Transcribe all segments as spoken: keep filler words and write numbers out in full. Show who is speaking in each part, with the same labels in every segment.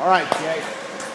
Speaker 1: All right, Jay.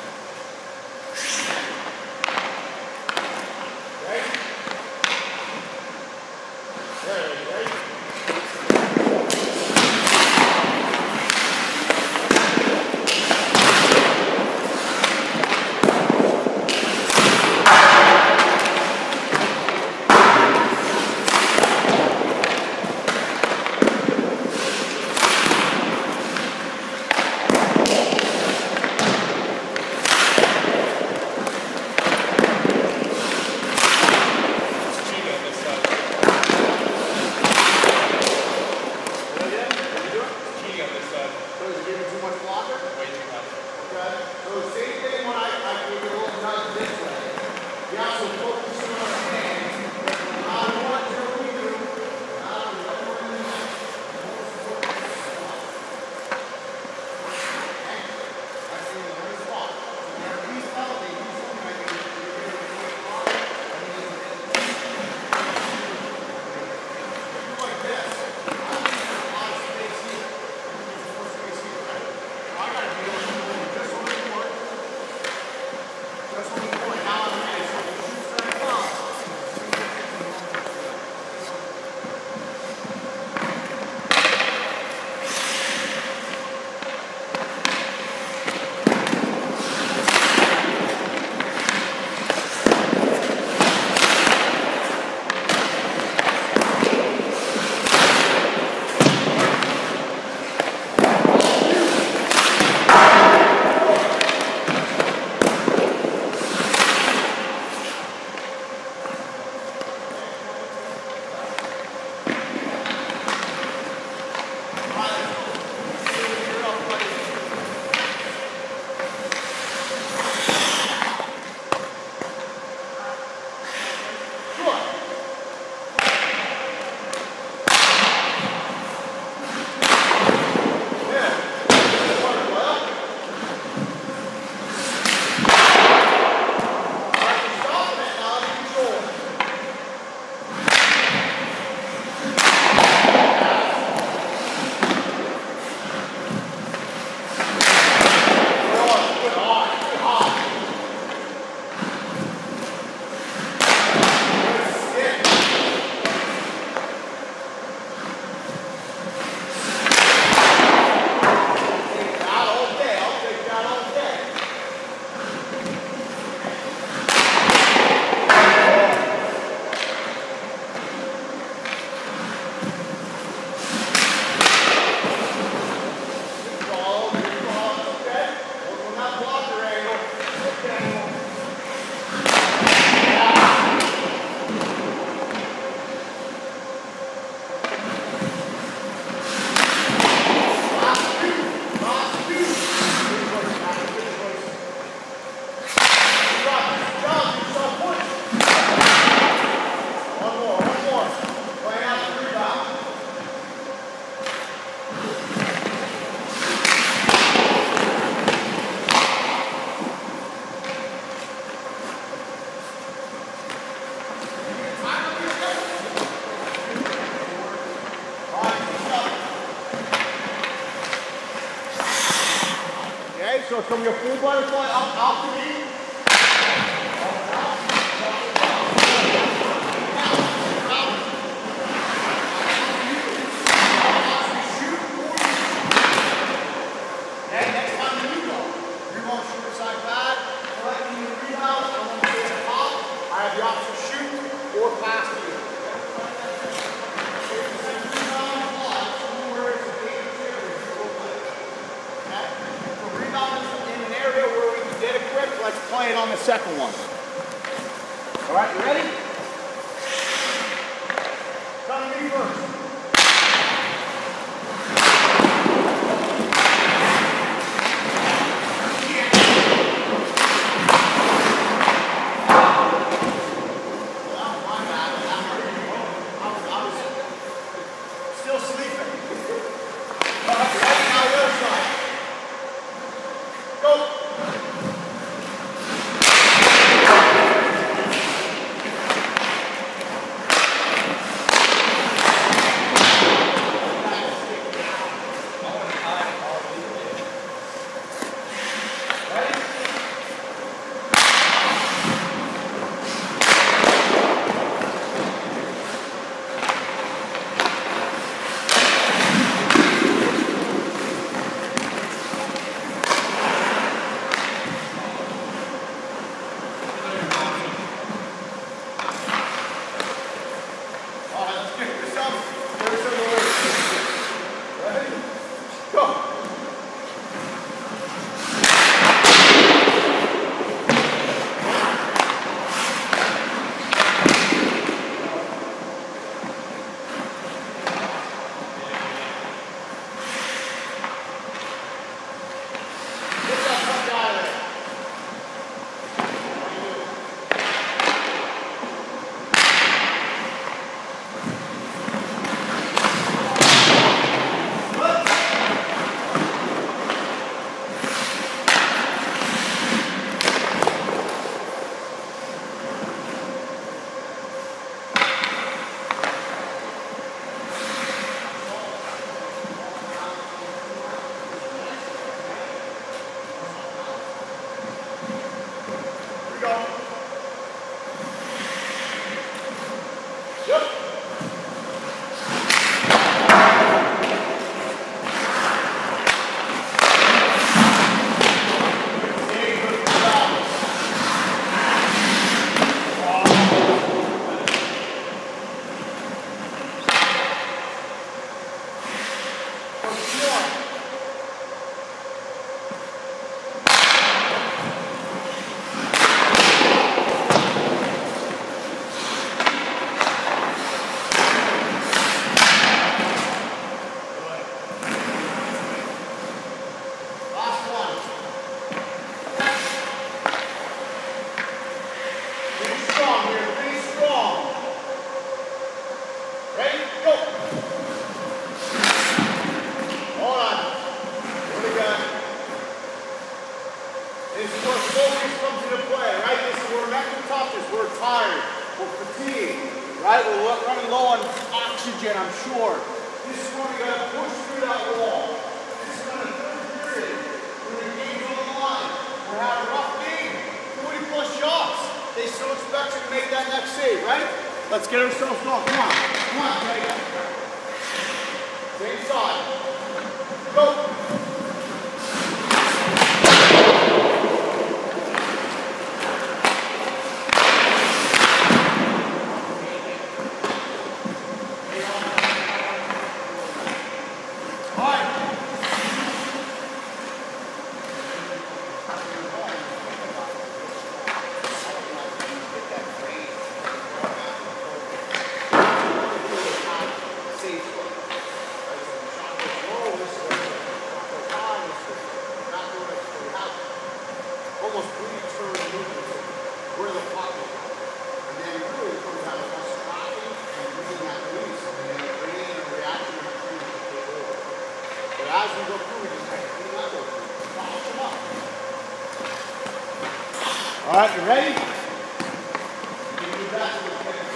Speaker 1: So from your full butterfly up, out to me. Okay, next time you go, you're going to shoot side pad, collecting your rebounds, I'm going to stay at the top. I have the option to shoot or pass to you. Let's play it on the second one. All right, you ready? Come to me first. Still sleeping. All right, ready? Now the other side. Go. oxygen, I'm sure. This is when we gotta push through that wall. This is when the third period, when the game's on the line. We had a rough game, forty plus shots. They still expect you to make that next save, right? Let's get ourselves going. Come on, come on, Jay. Same side. Go. Almost pre-turn movements where the puck is. And then it really comes out of us stopping and bringing that release. And then bringing in a reaction to take over. But as we go through, we just have to clean that over. Polish them up. All right, you ready? You do that to the finish.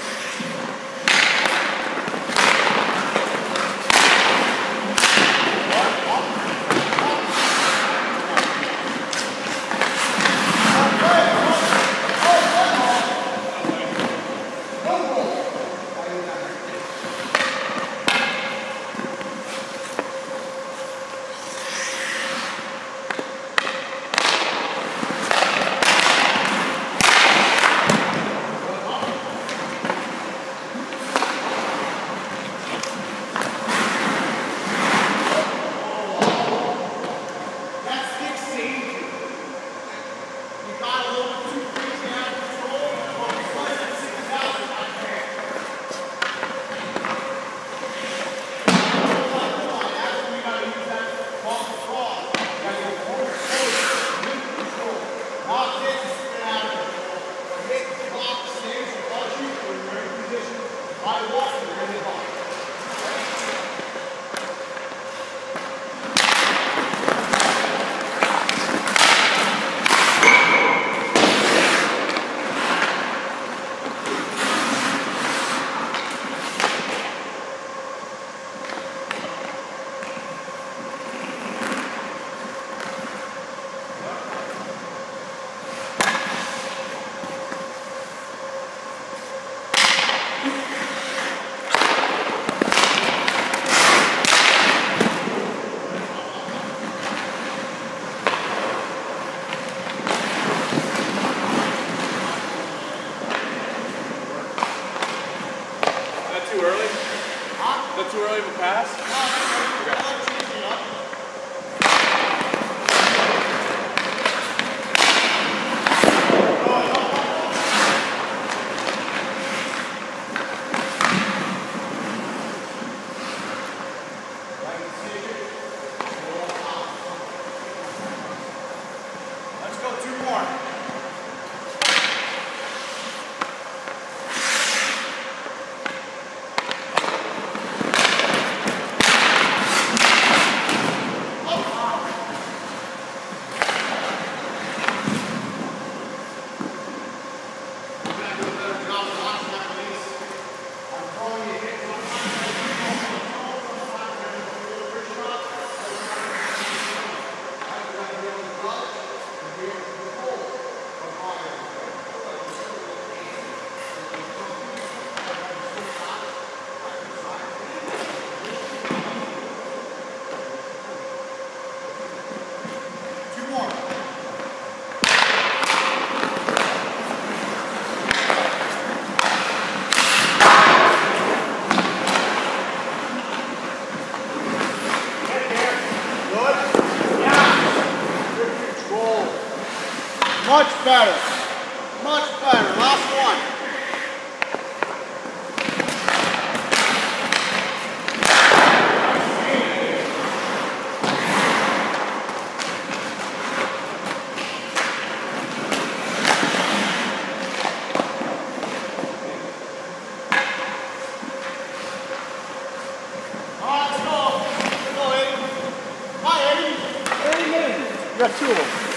Speaker 2: Too early? Huh? Is that too early of a pass?
Speaker 1: Let's go two more. Much better. Much better. Last one. All right, let's go. Let's go, Eddie. Hi, Eddie. Eddie, Eddie. You got two of them.